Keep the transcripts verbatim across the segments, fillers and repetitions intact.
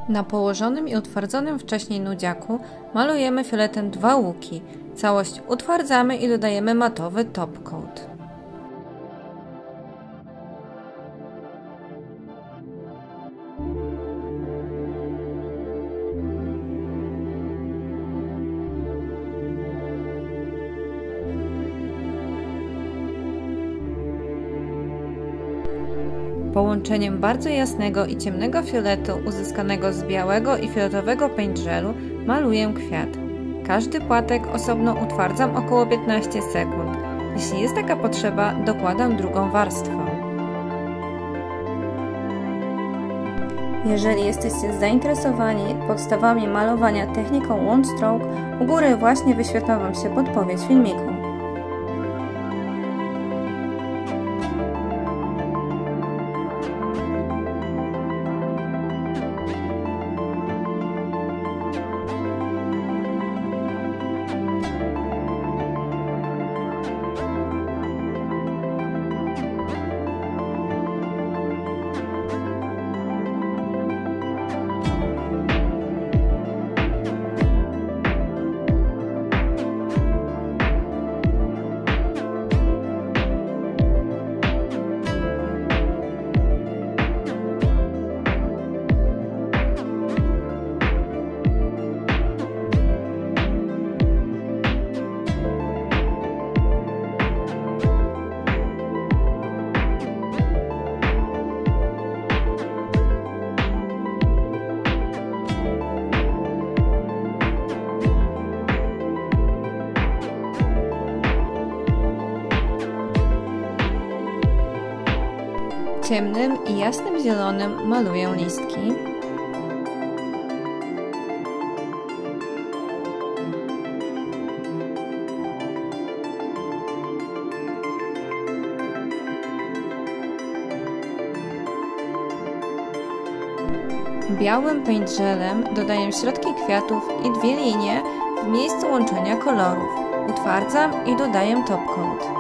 Na położonym i utwardzonym wcześniej nudziaku malujemy fioletem dwa łuki. Całość utwardzamy i dodajemy matowy top coat. Połączeniem bardzo jasnego i ciemnego fioletu uzyskanego z białego i fioletowego paint gelu maluję kwiat. Każdy płatek osobno utwardzam około piętnaście sekund. Jeśli jest taka potrzeba, dokładam drugą warstwę. Jeżeli jesteście zainteresowani podstawami malowania techniką one stroke, u góry właśnie wyświetla Wam się podpowiedź filmiku. Ciemnym i jasnym zielonym maluję listki. Białym paint gelem dodaję środki kwiatów i dwie linie w miejscu łączenia kolorów. Utwardzam i dodaję top coat.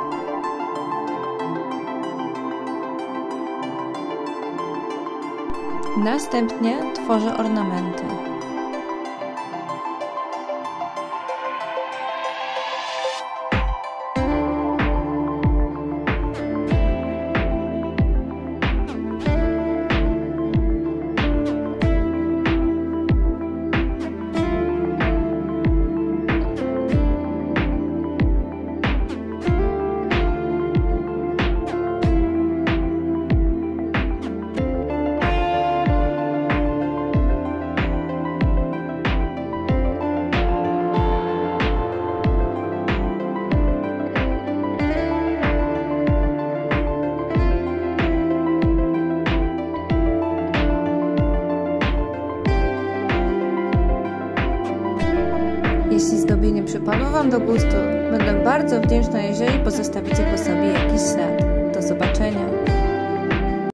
Następnie tworzę ornamenty. Jeśli zdobienie przypadło Wam do gustu, będę bardzo wdzięczna, jeżeli pozostawicie po sobie jakiś ślad. Do zobaczenia!